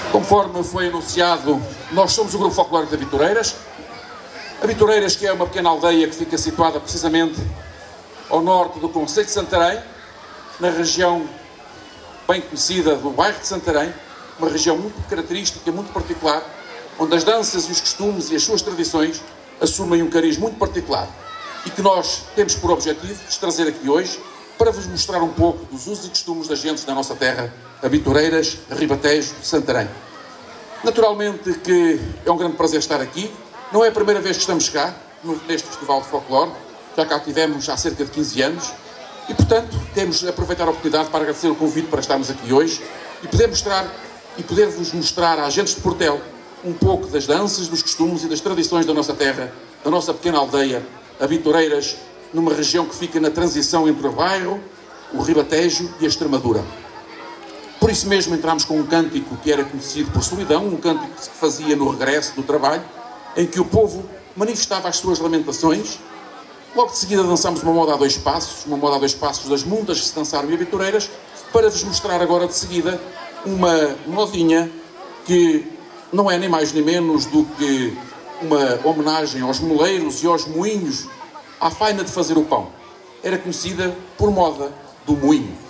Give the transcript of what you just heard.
Conforme foi anunciado, nós somos o Grupo Folclórico de Avitoreiras. Avitoreiras, que é uma pequena aldeia que fica situada precisamente ao norte do concelho de Santarém, na região bem conhecida do bairro de Santarém, uma região muito característica, muito particular, onde as danças e os costumes e as suas tradições assumem um cariz muito particular e que nós temos por objetivo de trazer aqui hoje para vos mostrar um pouco dos usos e costumes das gentes da nossa terra, Avitoreiras, Ribatejo e Santarém. Naturalmente que é um grande prazer estar aqui. Não é a primeira vez que estamos cá, neste Festival de Folclore. Já cá tivemos há cerca de 15 anos. E, portanto, temos de aproveitar a oportunidade para agradecer o convite para estarmos aqui hoje e poder-vos mostrar às gentes de Portel um pouco das danças, dos costumes e das tradições da nossa terra, da nossa pequena aldeia, Avitoreiras, numa região que fica na transição entre o bairro, o Ribatejo e a Extremadura. Por isso mesmo entramos com um cântico que era conhecido por solidão, um cântico que se fazia no regresso do trabalho, em que o povo manifestava as suas lamentações. Logo de seguida dançámos uma moda a dois passos das muitas que se dançaram em Avitoreiras, para vos mostrar agora de seguida uma modinha que não é nem mais nem menos do que uma homenagem aos moleiros e aos moinhos, à faina de fazer o pão. Era conhecida por moda do moinho.